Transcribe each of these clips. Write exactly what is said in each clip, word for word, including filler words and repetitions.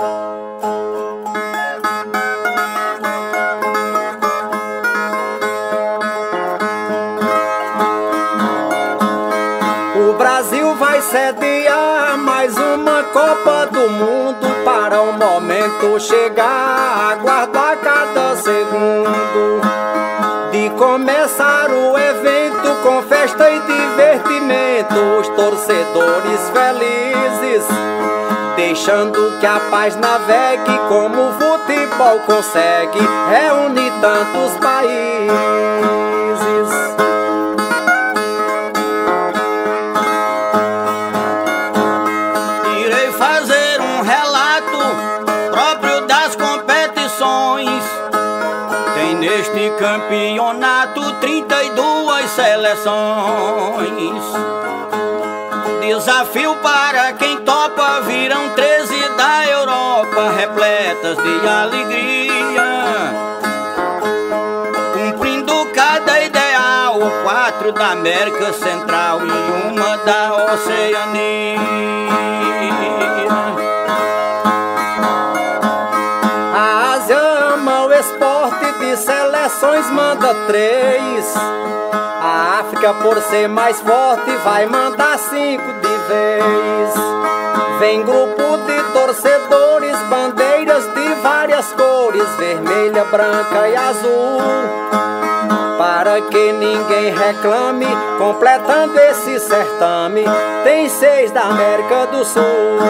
O Brasil vai sediar mais uma Copa do Mundo. Para o momento chegar, aguardar cada segundo de começar o evento com festa e divertimento. Os torcedores felizes, deixando que a paz navegue, como o futebol consegue reunir tantos países. Irei fazer um relato próprio das competições. Tem neste campeonato trinta e duas seleções. Desafio para quem topa, virão treze da Europa, repletas de alegria, cumprindo cada ideal, quatro da América Central e uma da Oceania. A Ásia ama o esporte de seleções, manda três. A África, por ser mais forte, vai mandar cinco de vez. Vem grupo de torcedores, bandeiras de várias cores, vermelha, branca e azul, para que ninguém reclame. Completando esse certame, tem seis da América do Sul.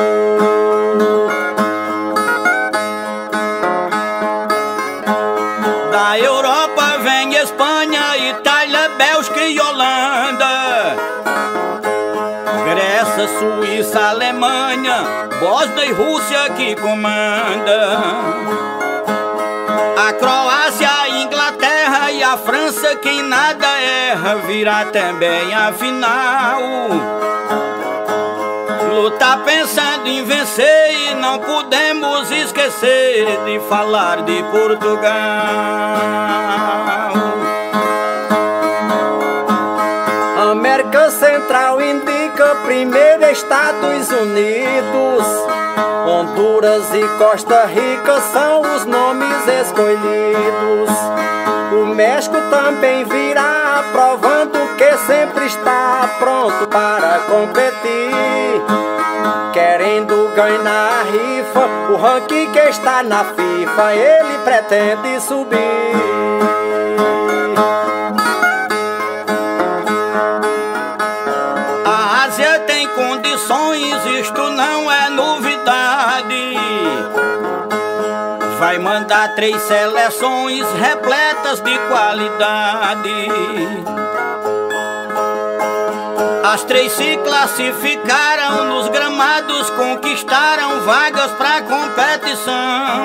Da Europa vem Espanha, Itália, Bélgica e Holanda, Grécia, Suíça, Alemanha, Bósnia e Rússia que comanda. A Croácia, a Inglaterra e a França, quem nada erra, virá também a final. Lutar pensando em vencer e não podemos esquecer de falar de Portugal. América Central indica primeiro Estados Unidos. Honduras e Costa Rica são os nomes escolhidos. O México também virá, provando que sempre está pronto para competir, querendo ganhar a rifa. O ranking que está na FIFA, ele pretende subir. A Ásia tem condições, isto não é novidade. Vai mandar três seleções repletas de qualidade. As três se classificaram nos gramados, conquistaram vagas pra competição.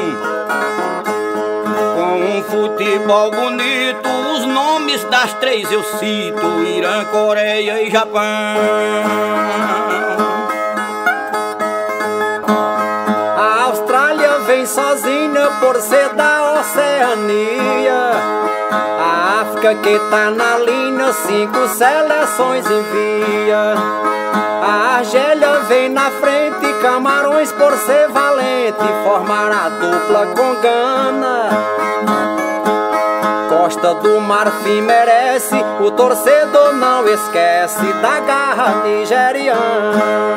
Com um futebol bonito, os nomes das três eu cito: Irã, Coreia e Japão. A Austrália vem sozinha por ser da Oceania. A África que tá na linha, cinco seleções envia. A Argélia vem na frente, Camarões por ser valente, formará dupla com Gana. Costa do Marfim merece, o torcedor não esquece da garra nigeriana.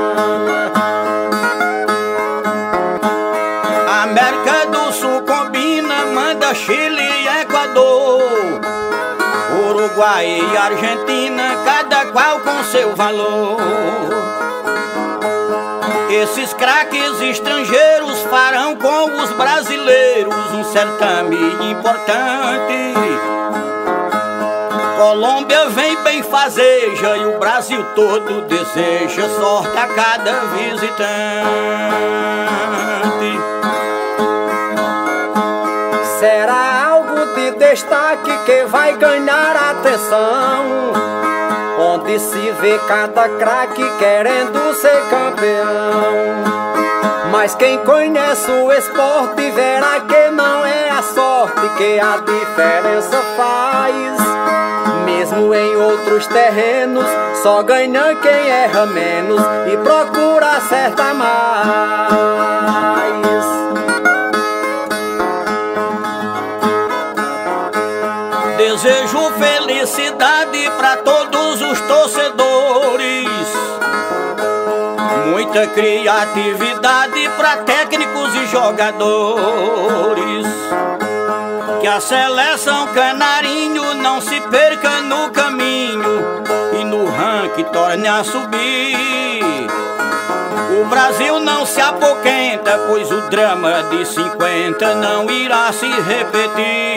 América do Sul combina, manda Chile e Equador, Uruguai e Argentina, cada qual com seu valor. Esses craques estrangeiros farão com os brasileiros um certame importante. Colômbia vem bem fazeja e o Brasil todo deseja sorte a cada visitante. Será algo de destaque que vai ganhar atenção, onde se vê cada craque querendo ser campeão. Mas quem conhece o esporte verá que não é a sorte que a diferença faz. Mesmo em outros terrenos, só ganha quem erra menos e procura acertar mais. felicidade para todos os torcedores, muita criatividade para técnicos e jogadores. Que a seleção canarinho não se perca no caminho e no ranking torne a subir. O Brasil não se apoquenta, pois o drama de cinquenta não irá se repetir.